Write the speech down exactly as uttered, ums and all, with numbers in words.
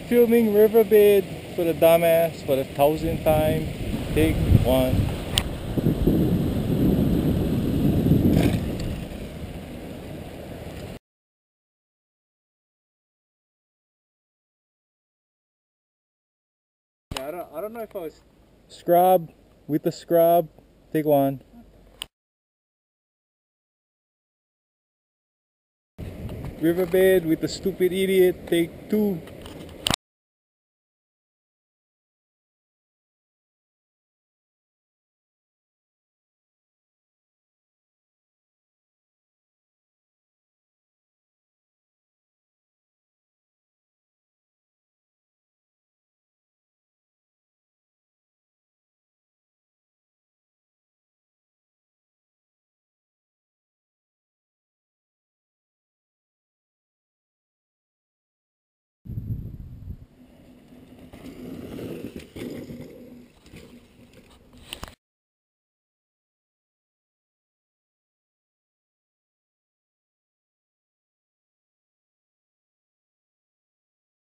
filming riverbed for the dumbass for the thousandth time. Take one. Yeah, I don't, I don't know if I was scrub with the scrub. Take one. Riverbed with the stupid idiot. Take two.